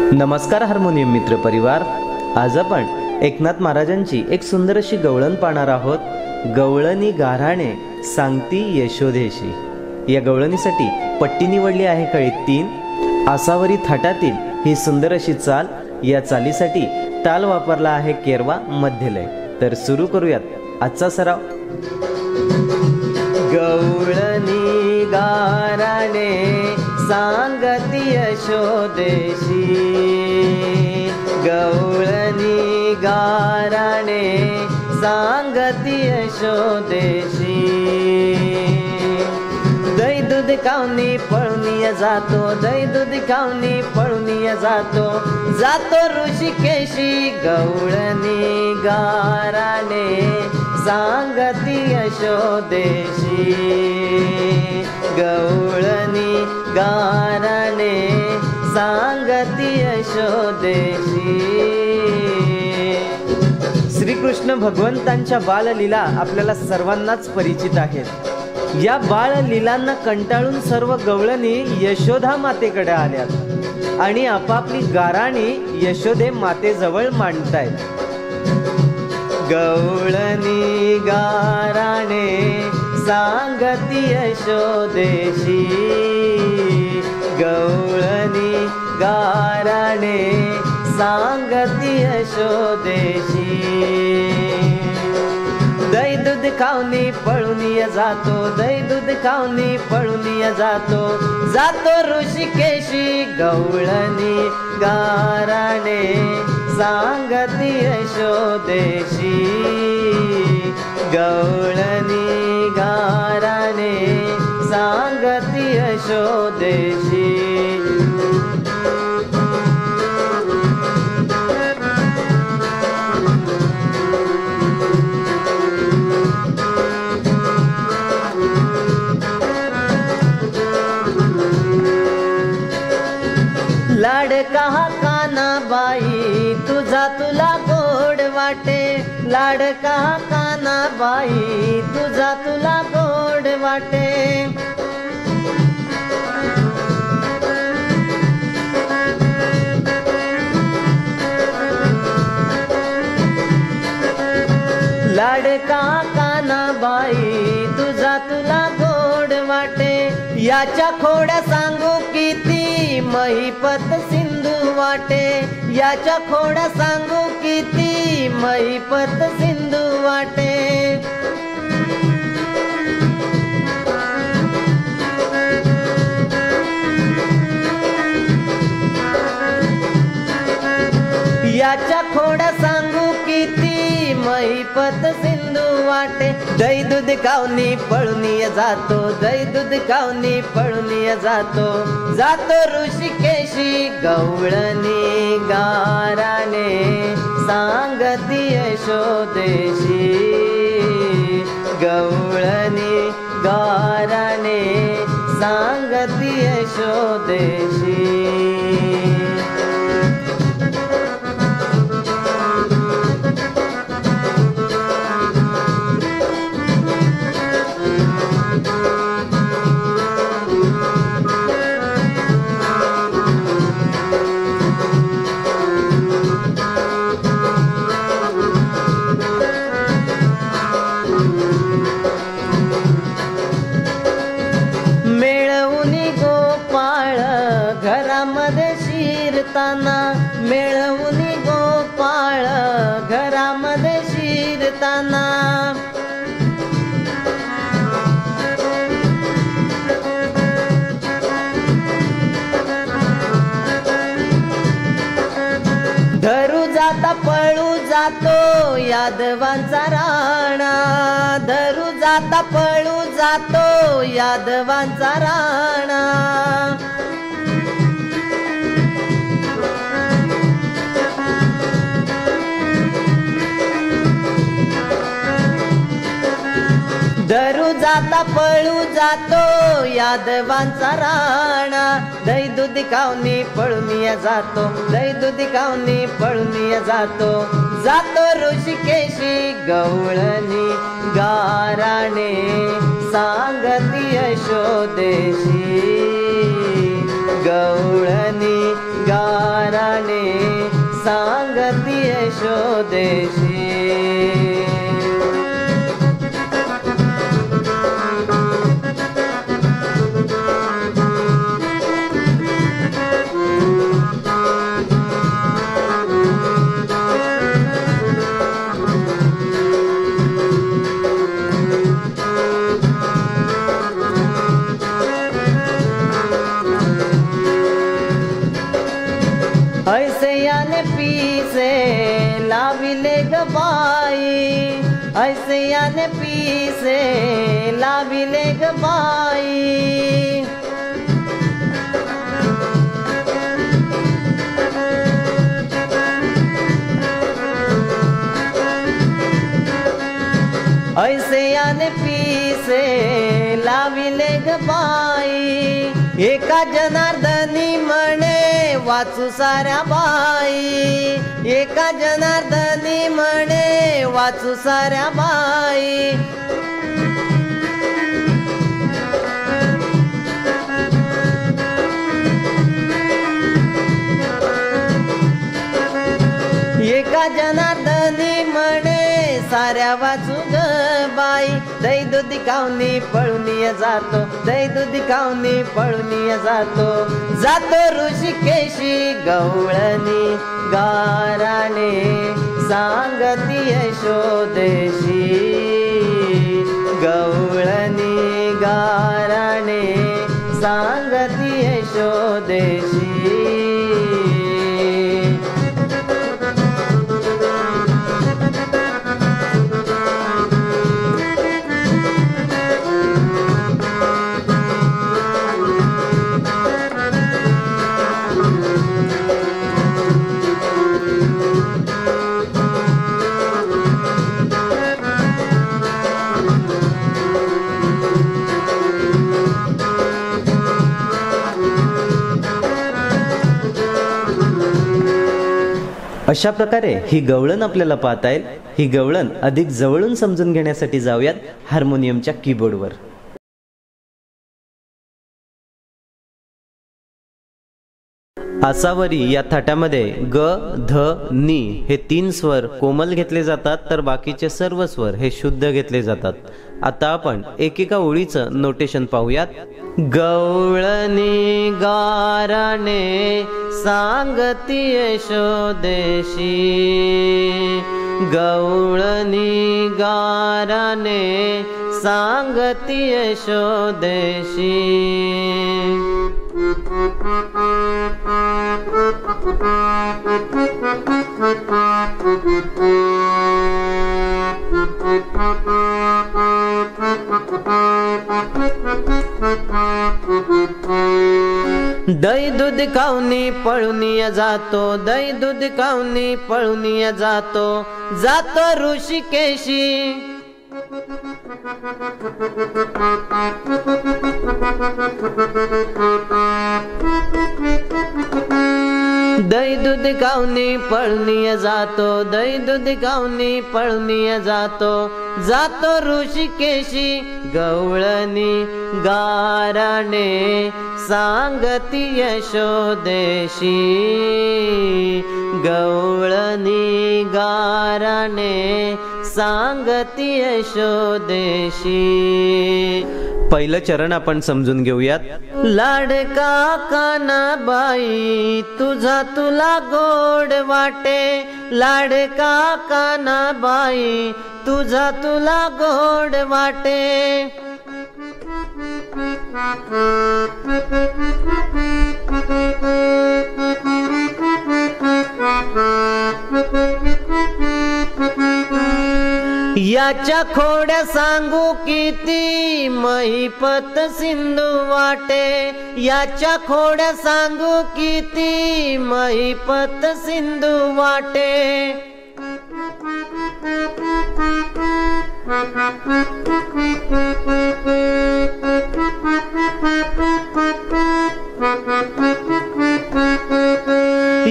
नमस्कार हार्मोनियम मित्र परिवार, आज आपण एकनाथ महाराजांची एक सुंदर अशी गवळण पाहणार आहोत। गवळणी गाऱ्हाणे सांगती यशोदेशी। या गवळणीसाठी पट्टी निवडली आहे कळी 3। आसावरी थाटातील ही सुंदर अशी चाल। या चालीसाठी ताल वापरला आहे केरवा मध्यलय। तर सुरू करूयात आजचा सराव। गवळणी गाऱ्हाणे सांगती यशोदेशी, गवळणी गाऱ्हाणे सांगती यशोदेशी। दही दूध खाऊनी पळून जातो, दही दूध खाऊनी पळून जातो, जातो ऋषिकेशी। गवळणी गाऱ्हाणे सांगती यशोदेशी, गवळणी गाऱ्हाणे सांगती यशोदेशी। श्रीकृष्ण भगवंतांच्या बाललीला आपल्याला सर्वांनाच परिचित आहेत। या बाललीलांना कंटाळून सर्व गवळणी यशोदा मातेकडे आल्यात आणि आपापली गाऱ्हाणी यशोदे मातेजवळ मांडतायत। गवळणी गाऱ्हाणे सांगती यशोदेशी, गवळणी गाऱ्हाणे सांगती यशोदेशी। दही दूध खाऊनी पळून जातो, दही दूध खाऊनी पळून जातो, जातो ऋषिकेशी। गवळणी गाऱ्हाणे सांगती यशोदेशी, गवळणी गाऱ्हाणे सांगती यशोदेशी। लाडका कानाबाई तुझा तुला गोड वाटे, लाडका कानाबाई तुझा तुला गोड वाटे। लाडका कानाबाई तुझा तुला गोड वाटे, याच्या खोड्या सांगू किती महिपत सिंधू वाटे, याच्या खोड्या सांगू किती महिपत सिंधू वाटे। याच्या खोड्या सांगू किती महिपत सिंधू वाटे। दही दूध खाऊनी पळून जातो, दही दूध खाऊनी पळून जातो, जातो ऋषिकेशी। गवळणी गाऱ्हाणे सांगती यशोदेशी, गवळणी गाऱ्हाणे सांगती यशोदेशी। घरामध्ये शिरताना मिळवून गोपाळ, घरामध्ये शिरताना। धरू जाता पळू जातो यादवांचा राणा, धरू जाता पळू जातो यादवांचा राणा। धरू जाता पळू जातो यादवांचा राणा। दही दूध खाऊनी पळून जातो, दही दूध खाऊनी पळून जातो, जातो ऋषिकेशी। गवळणी गाऱ्हाणे सांगती यशोदेशी, गवळणी गाऱ्हाणे यशोदेशी. ऐसे याने पीसे लाविले ग बाई, ऐसे याने पीसे लाविले ग बाई. ऐसे याने पीसे लाविले ग बाई. एका जनार्दनी म्हणे वाचू साऱ्या बाई, एका जनार्दनी म्हणे वाचू साऱ्या बाई. एका जनार्दनी म्हणे साऱ्या वाचू ग बाई. दही दूध खाऊनी पळून जातो, दही दूध खाऊनी पळून जातो. जातो ऋषिकेशी गवळणी गाराणे सांगती यशोदेशी. गवळणी गाराणे सांगती यशोदेशी. अशा प्रकारे ही गवळण आपल्याला पाहता येईल. ही गवळण अधिक जवळून समजून घेण्यासाठी जाऊयात हार्मोनियमच्या कीबोर्डवर. आसावरी या थाटामध्ये ग, ध, नी हे 3 स्वर कोमल घेतले जातात, तर बाकीचे सर्व स्वर हे शुद्ध घेतले जातात. आता आपण एकेका ओळीचं नोटेशन पाहूयात. गवळणी गाराणे सांगती यशोदेशी. गवळणी गाराणे सांगती यशोदेशी. दही दूध खाऊनी पळून जातो, दही दूध खाऊनी पळून जातो. जातो ऋषिकेशी. दही दूध खाऊनी पळून जातो, दही दूध खाऊनी पळून जातो. जातो ऋषिकेशी गवळणी गाराणे सांगती यशोदेशी. गवळणी गाराणे सांगती यशोदेशी. पहिलं चरण आपण समजून घेऊयात. लाडका कानाबाई तुझा तुला गोड वाटे, लाडका कानाबाई तुझा तुला गोड वाटे. याच्या खोड्या सांगू किती महिपत सिंधू वाटे, याच्या खोड्या सांगू किती महिपत सिंधू वाटे.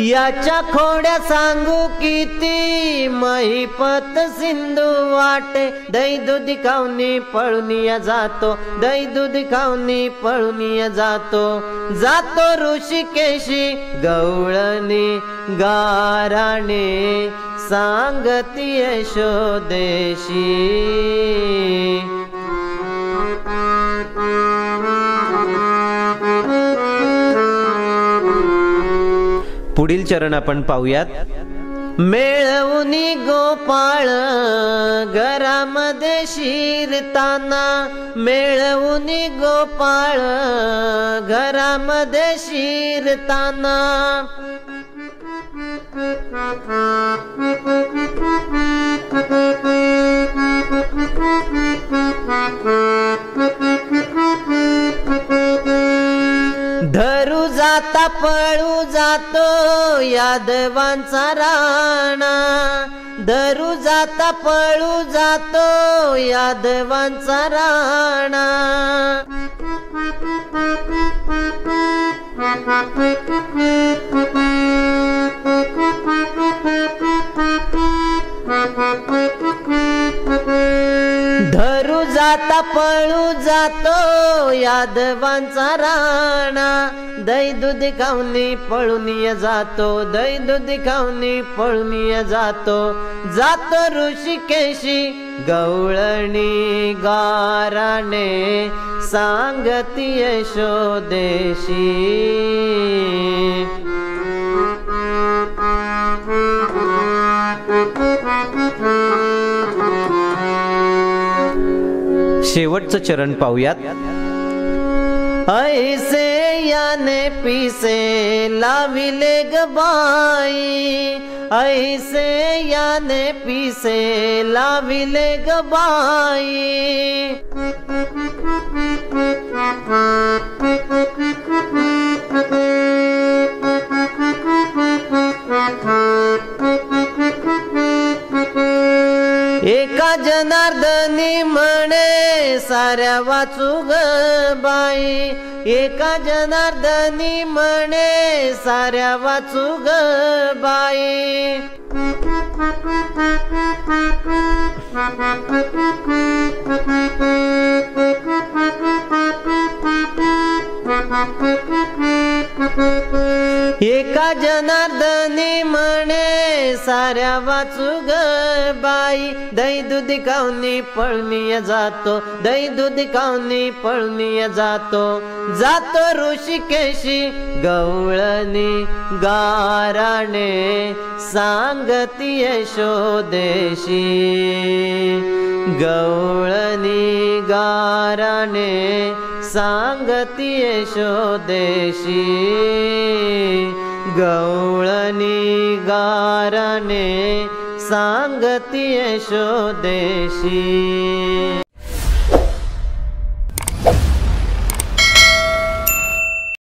याच्या खोड्या सांगू किती, महिपत सिंधू वाटे, दही दूध खाऊनी पळूनिया जातो, दही दूध खाऊनी पळूनिया जातो, जातो ऋषिकेशी गवळणी गाराणे, सांगती यशोदेशी. पुढील चरण आपण पाहूयात. मेळवुनी गोपाळ घरामध्ये शिरताना, मेळवुनी गोपाळ घरामध्ये शिरताना, धरू जाता पळू जातो यादवांचा राणा, धरू जाता पळू जातो यादवांचा राणा, धरू जाता पळू जातो यादवांचा राणा, दही दूध खाऊनी पळूनिया जातो, दही दूध खाऊनी पळूनिया जातो, जातो ऋषिकेशी गवळणी गाराणे, सांगती यशोदेशी. शेवटचं चरण पाहूयात. ऐसे याने पिसे लाविले ग बाई, ऐसे याने पिसे लाविले ग बाई, एका जनार्दनी म्हणे साऱ्या वाचू ग बाई, एका जनार्दनी म्हणे साऱ्या वाचू ग बाई, एका जनार्दनी म्हणे साऱ्या वाचू ग बाई, दही दूध खाऊनी पळूनिया जातो, दही दूध खाऊनी पळूनिया जातो, जातो ऋषिकेशी गवळणी गाराणे, सांगती यशोदेशी. गवळणी गाराणे सांगती यशोदेशी, गवळणी गाराणे सांगती यशोदेशी.